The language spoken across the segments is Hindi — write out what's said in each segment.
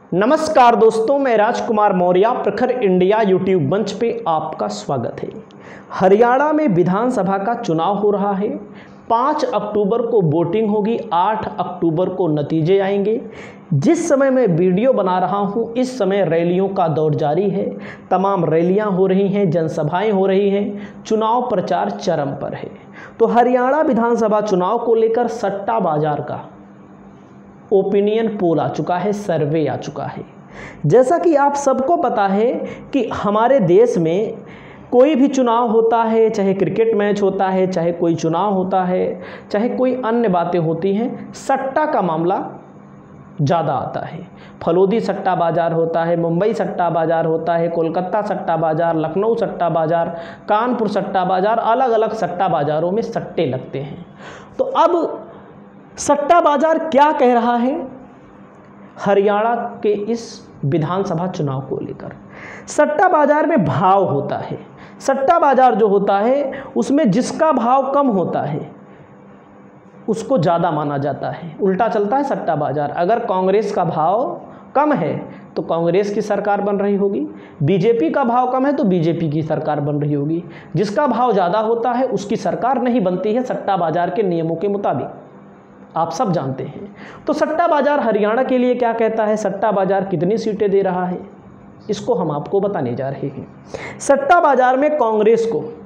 नमस्कार दोस्तों, मैं राजकुमार मौर्य प्रखर इंडिया यूट्यूब मंच पे आपका स्वागत है। हरियाणा में विधानसभा का चुनाव हो रहा है। 5 अक्टूबर को वोटिंग होगी, 8 अक्टूबर को नतीजे आएंगे। जिस समय मैं वीडियो बना रहा हूँ इस समय रैलियों का दौर जारी है। तमाम रैलियाँ हो रही हैं, जनसभाएं हो रही हैं, चुनाव प्रचार चरम पर है। तो हरियाणा विधानसभा चुनाव को लेकर सट्टा बाजार का ओपिनियन पोल आ चुका है, सर्वे आ चुका है। जैसा कि आप सबको पता है कि हमारे देश में कोई भी चुनाव होता है, चाहे क्रिकेट मैच होता है, चाहे कोई चुनाव होता है, चाहे कोई अन्य बातें होती हैं, सट्टा का मामला ज़्यादा आता है। फलोदी सट्टा बाज़ार होता है, मुंबई सट्टा बाज़ार होता है, कोलकाता सट्टा बाज़ार, लखनऊ सट्टा बाज़ार, कानपुर सट्टा बाज़ार, अलग अलग सट्टा बाज़ारों में सट्टे लगते हैं। तो अब सट्टा बाजार क्या कह रहा है हरियाणा के इस विधानसभा चुनाव को लेकर। सट्टा बाजार में भाव होता है। सट्टा बाजार जो होता है उसमें जिसका भाव कम होता है उसको ज़्यादा माना जाता है। उल्टा चलता है सट्टा बाजार। अगर कांग्रेस का भाव कम है तो कांग्रेस की सरकार बन रही होगी, बीजेपी का भाव कम है तो बीजेपी की सरकार बन रही होगी। जिसका भाव ज़्यादा होता है उसकी सरकार नहीं बनती है सट्टा बाजार के नियमों के मुताबिक, आप सब जानते हैं। तो सट्टा बाजार हरियाणा के लिए क्या कहता है, सट्टा बाजार कितनी सीटें दे रहा है, इसको हम आपको बताने जा रहे हैं। सट्टा बाजार में कांग्रेस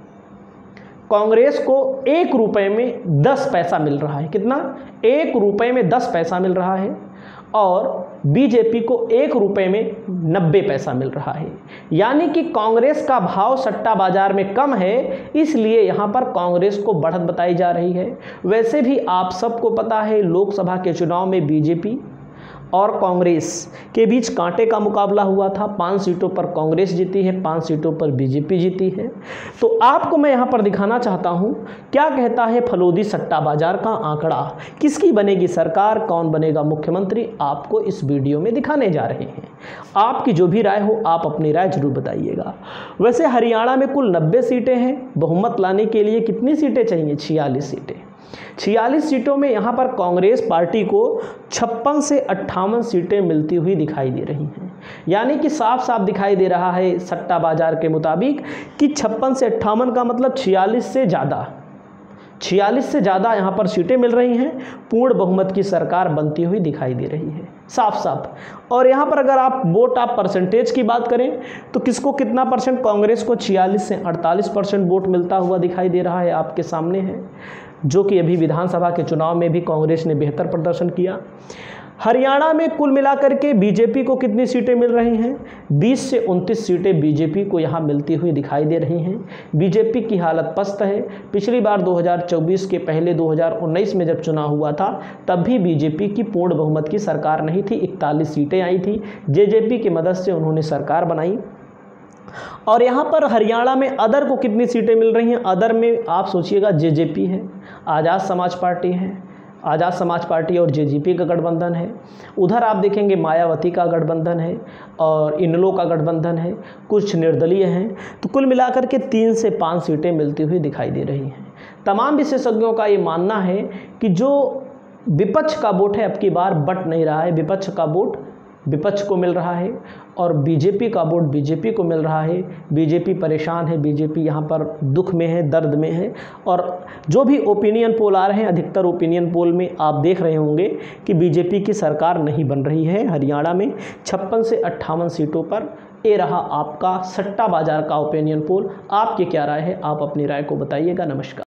को 1 रुपये में 10 पैसा मिल रहा है। कितना? 1 रुपये में 10 पैसा मिल रहा है। और बीजेपी को 1 रुपये में 90 पैसा मिल रहा है। यानी कि कांग्रेस का भाव सट्टा बाजार में कम है, इसलिए यहाँ पर कांग्रेस को बढ़त बताई जा रही है। वैसे भी आप सबको पता है लोकसभा के चुनाव में बीजेपी और कांग्रेस के बीच कांटे का मुकाबला हुआ था। 5 सीटों पर कांग्रेस जीती है, 5 सीटों पर बीजेपी जीती है। तो आपको मैं यहाँ पर दिखाना चाहता हूँ क्या कहता है फलोदी सट्टा बाजार का आंकड़ा। किसकी बनेगी सरकार, कौन बनेगा मुख्यमंत्री, आपको इस वीडियो में दिखाने जा रहे हैं। आपकी जो भी राय हो आप अपनी राय जरूर बताइएगा। वैसे हरियाणा में कुल 90 सीटें हैं। बहुमत लाने के लिए कितनी सीटें चाहिए? 46 सीटें। 46 सीटों में यहाँ पर कांग्रेस पार्टी को 56 से 58 सीटें मिलती हुई दिखाई दे रही हैं। यानी कि साफ साफ दिखाई दे रहा है सट्टा बाजार के मुताबिक कि 56 से 58 का मतलब 46 से ज़्यादा यहाँ पर सीटें मिल रही हैं। पूर्ण बहुमत की सरकार बनती हुई दिखाई दे रही है साफ साफ। और यहाँ पर अगर आप परसेंटेज की बात करें तो किसको कितना परसेंट? कांग्रेस को 46 से 48% वोट मिलता हुआ दिखाई दे रहा है, आपके सामने है। जो कि अभी विधानसभा के चुनाव में भी कांग्रेस ने बेहतर प्रदर्शन किया। हरियाणा में कुल मिलाकर के बीजेपी को कितनी सीटें मिल रही हैं? 20 से 29 सीटें बीजेपी को यहाँ मिलती हुई दिखाई दे रही हैं। बीजेपी की हालत पस्त है। पिछली बार 2024 के पहले 2019 में जब चुनाव हुआ था तब भी बीजेपी की पूर्ण बहुमत की सरकार नहीं थी, 41 सीटें आई थी। जेजेपी की मदद से उन्होंने सरकार बनाई। और यहाँ पर हरियाणा में अदर को कितनी सीटें मिल रही हैं? अदर में आप सोचिएगा जेजेपी है, आज़ाद समाज पार्टी है, आज़ाद समाज पार्टी और जेजेपी का गठबंधन है। उधर आप देखेंगे मायावती का गठबंधन है और इनलो का गठबंधन है, कुछ निर्दलीय हैं। तो कुल मिलाकर के 3 से 5 सीटें मिलती हुई दिखाई दे रही हैं। तमाम विशेषज्ञों का ये मानना है कि जो विपक्ष का वोट है अब की बार बट नहीं रहा है। विपक्ष का वोट विपक्ष को मिल रहा है और बीजेपी का वोट बीजेपी को मिल रहा है। बीजेपी परेशान है, बीजेपी यहाँ पर दुख में है, दर्द में है। और जो भी ओपिनियन पोल आ रहे हैं अधिकतर ओपिनियन पोल में आप देख रहे होंगे कि बीजेपी की सरकार नहीं बन रही है हरियाणा में। 56 से 58 सीटों पर ये रहा आपका सट्टा बाजार का ओपिनियन पोल। आपकी क्या राय है? आप अपनी राय को बताइएगा। नमस्कार।